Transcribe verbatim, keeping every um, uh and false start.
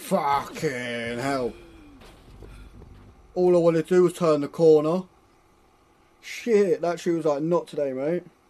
Fucking hell. All I wanted to do was turn the corner. Shit, that tree was like, not today, mate.